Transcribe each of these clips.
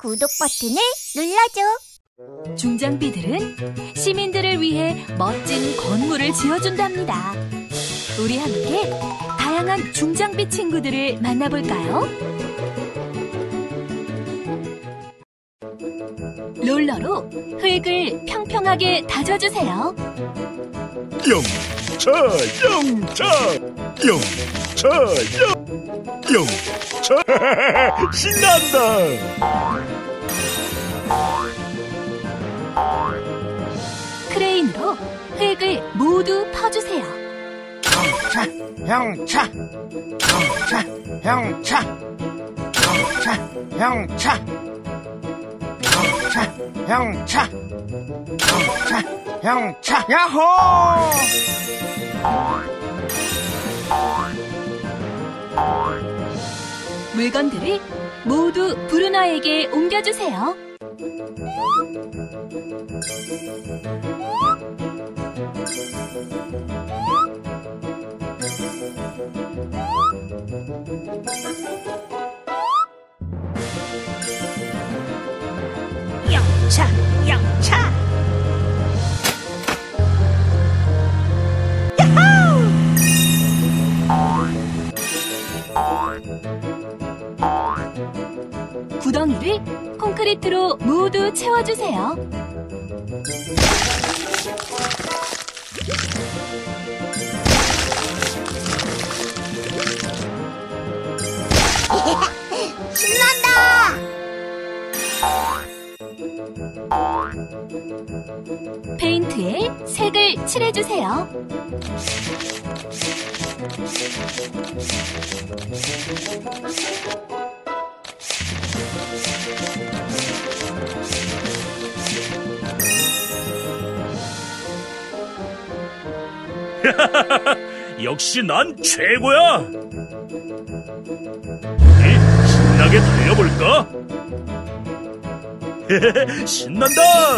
구독 버튼을 눌러줘. 중장비들은 시민들을 위해 멋진 건물을 지어준답니다. 우리 함께 다양한 중장비 친구들을 만나볼까요? 롤러로 흙을 평평하게 다져주세요. 영차 신난다. 크레인으로 흙을 모두 퍼주세요. 영차 야호! 물건들을 모두 브루나에게 옮겨주세요. 영차. 구덩이를 콘크리트로 모두 채워주세요. 신난다. 페인트에 색을 칠해주세요. 역시 난 최고야. 우리 신나게 달려볼까? 신난다.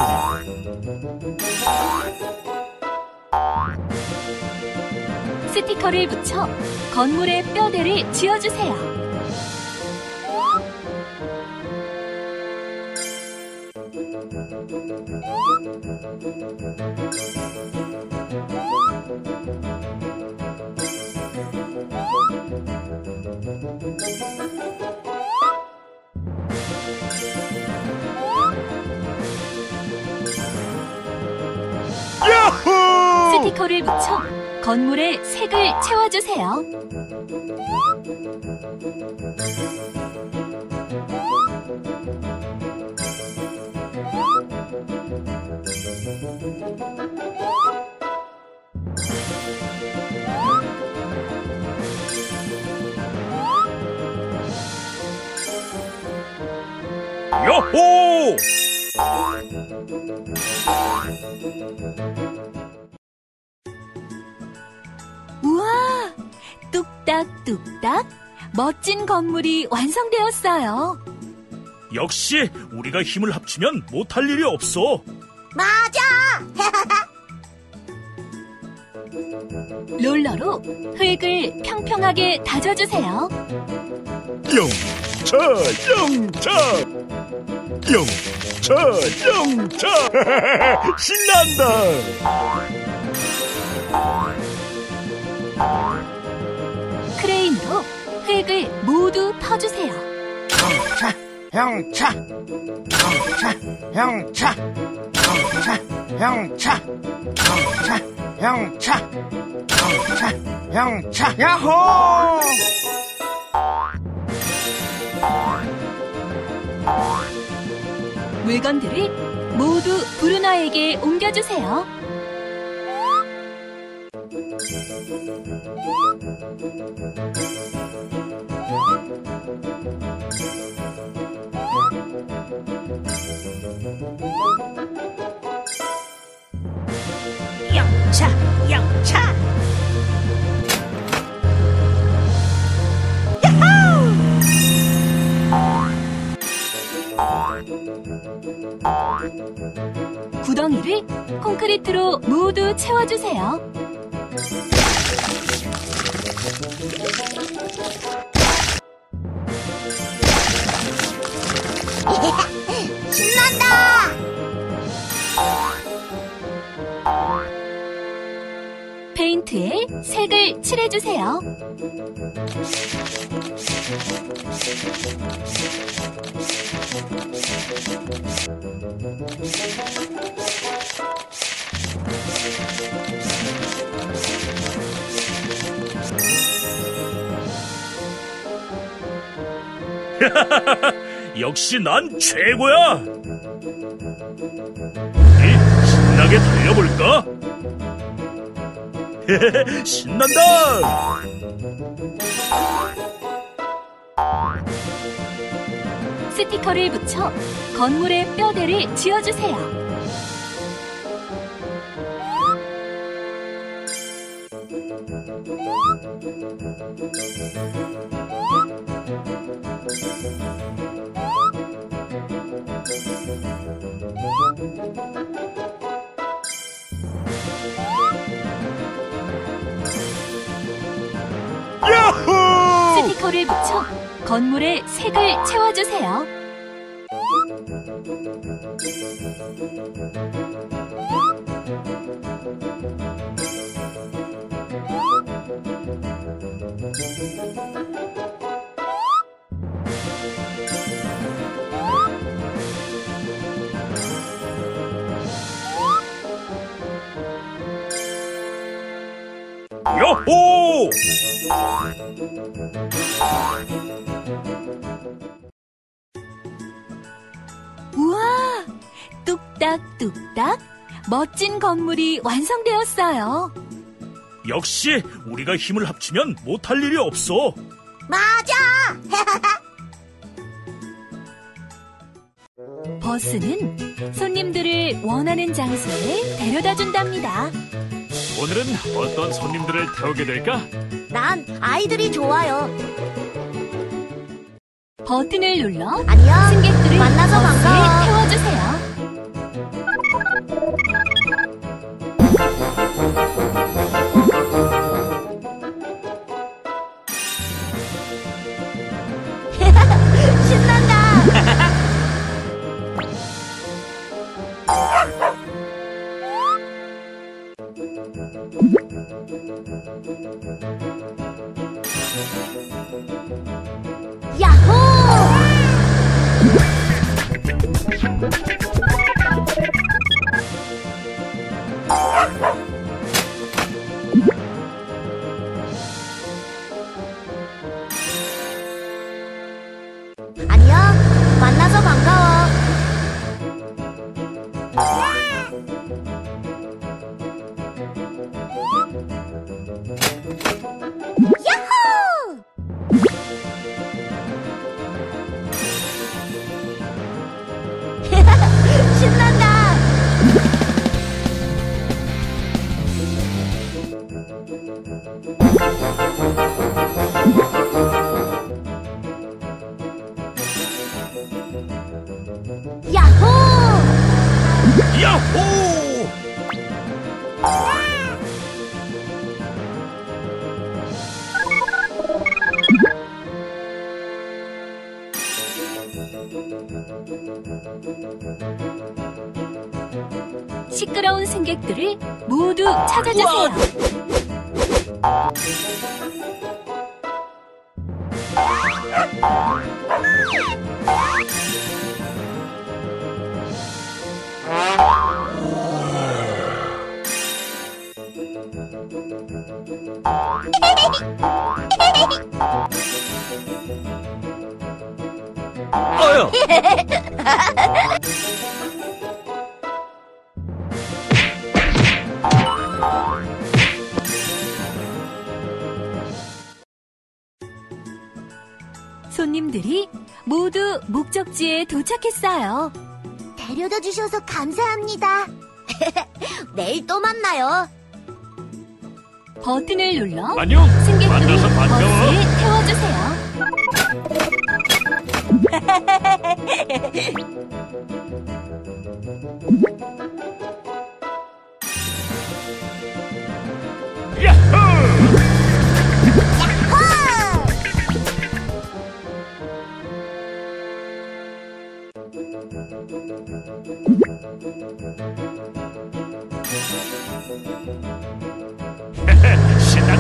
스티커를 붙여 건물의 뼈대를 지어주세요. 야호! 스티커를 붙여 건물에 색을 채워주세요. 야호! 우와! 뚝딱뚝딱 멋진 건물이 완성되었어요. 역시 우리가 힘을 합치면 못할 일이 없어. 맞아. 롤러로 흙을 평평하게 다져주세요. 영차 신난다. 크레인으로 흙을 모두 퍼주세요. 영차 야호! 물건들을 모두 브루나에게 옮겨주세요. 영차. 구덩이를 콘크리트로 모두 채워주세요. 색을 칠해주세요. 역시 난 최고야. 신나게 달려볼까? 신난다. 스티커를 붙여 건물의 뼈대를 지어주세요. 야호! 스티커를 붙여 건물의 색을 채워주세요. 야호! 우와! 뚝딱뚝딱 멋진 건물이 완성되었어요. 역시 우리가 힘을 합치면 못할 일이 없어. 맞아. 버스는 손님들을 원하는 장소에 데려다 준답니다. 오늘은 어떤 손님들을 태우게 될까? 난 아이들이 좋아요. 버튼을 눌러 안녕. 승객들을 만나서 버스에 반가워. 태워주세요. 신난다. 야호! 안녕. 만나서 반가워. 야호! 신난다. 야호! 야호! 시끄러운 승객들을 모두 찾아주세요. 아야! 손님들이 모두 목적지에 도착했어요. 데려다 주셔서 감사합니다. 내일 또 만나요. 버튼을 눌러 안녕! 승객들을 만나서 반가워. 버스에 태워주세요. 야호! 신난다.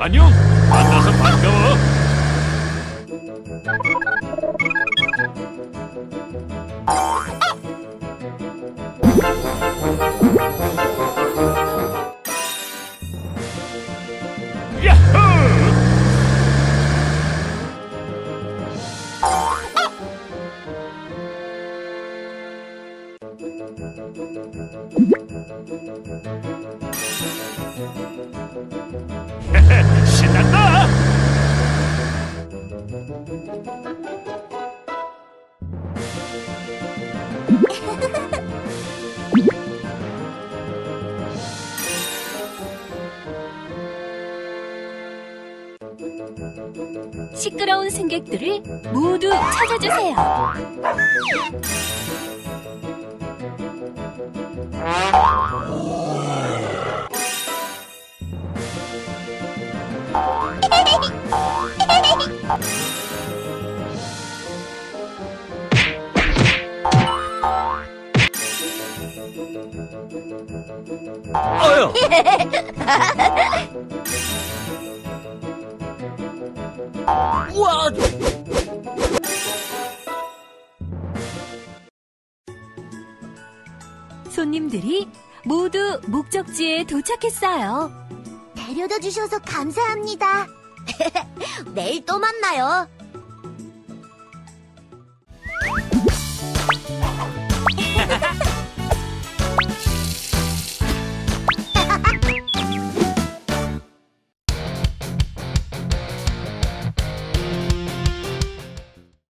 안녕. 만나서 반가워. 야호! 신난다! 시끄러운 승객들을 모두 찾아주세요. 어여! 우와! 손님들이 모두 목적지에 도착했어요. 데려다 주셔서 감사합니다. 내일 또 만나요.